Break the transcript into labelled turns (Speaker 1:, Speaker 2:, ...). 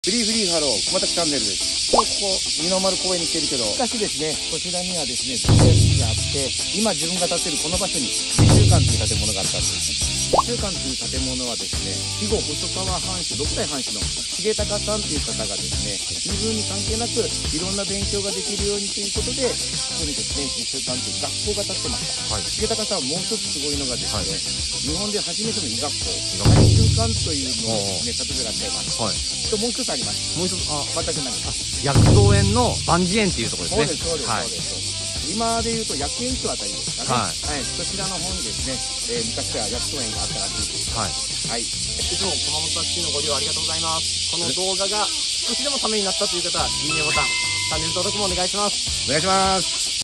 Speaker 1: フリーフリーハロー、熊崎チャンネルです。ここ、二の丸公園に来てるけど、昔ですね、こちらにはですね、住宅地があって、今自分が建ってるこの場所に、美習館という建物があったんです。美習館という建物はですね、肥後細川藩主、6代藩主の重隆さんという方がですね、身分に関係なく、いろんな勉強ができるようにということで、ここにですね、美習館という学校が建ってました。はい、重隆さんはもう一つすごいのがですね、日本で初めての医学校、大習館というのをですね、建ててらっしゃいます。はい、もう一つあります。もう一つ、全くないです。
Speaker 2: 薬草園の万事園っていうところですね。
Speaker 1: そうです、そうです、そうです。今で言うと薬園区あたりですかね。はい。そちらの方にですね、昔は薬草園があったらしいです。はい。はい。い
Speaker 2: つも熊本市のご利用ありがとうございます。この動画が少しでもためになったという方は、いいねボタン、チャンネル登録もお願いします。
Speaker 1: お願いします。